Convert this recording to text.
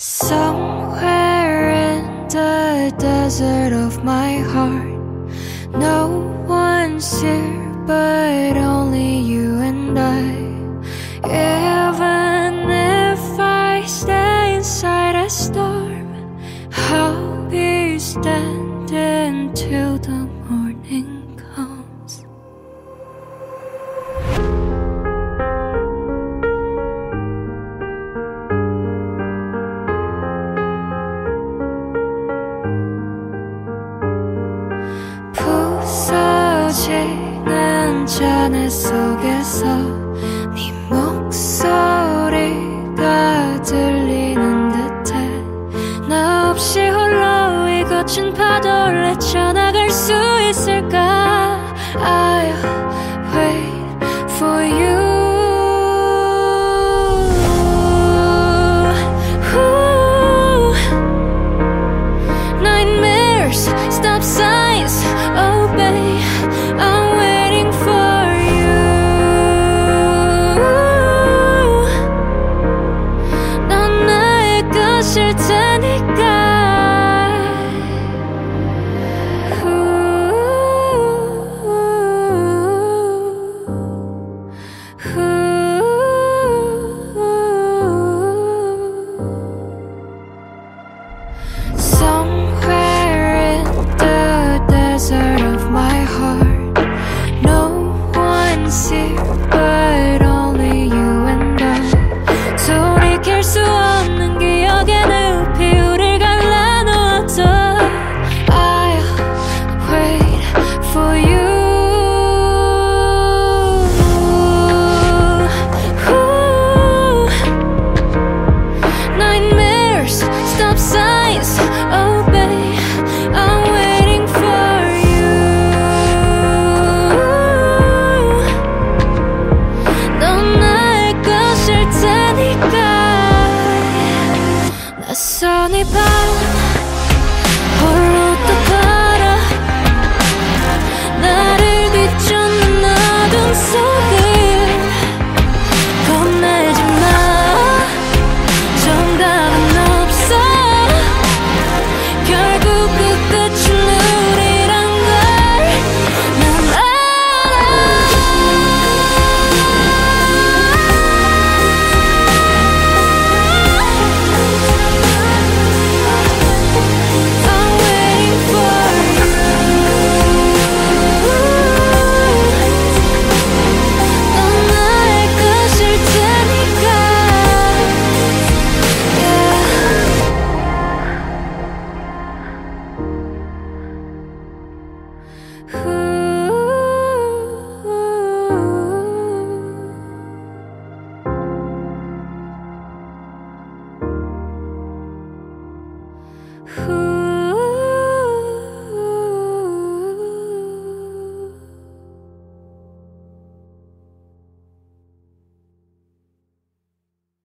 Somewhere in the desert of my heart, no one's here but only you and I. Even if I stay inside a storm, I'll be standing till the morning comes. 부서지는 잔해 속에서 네 목소리가 들리는 듯해. 나 없이 홀로 이 거친 파도를 헤쳐나갈 수 있을까. 아유